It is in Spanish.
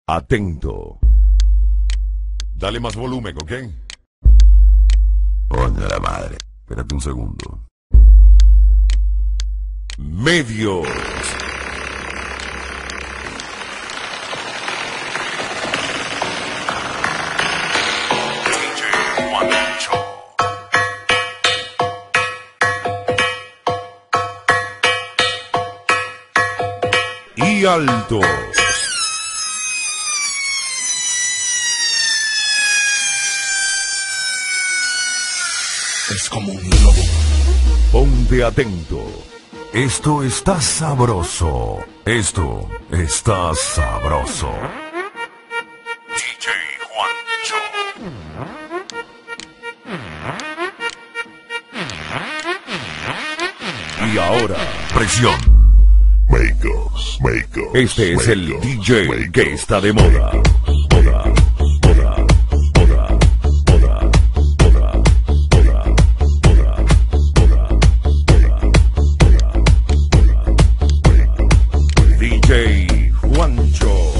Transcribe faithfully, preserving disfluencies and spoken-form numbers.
Atento. Dale más volumen, ¿ok? Coño la madre. Espérate un segundo. Medios. Y alto. Es como un lobo. Ponte atento. Esto está sabroso. Esto está sabroso. D J Juancho. Y ahora, Presión. Makers, makers. este es el makers, D J makers, que está de moda. makers. Moda, moda, moda, moda, moda, moda, moda, moda, moda, moda, moda. D J Juancho.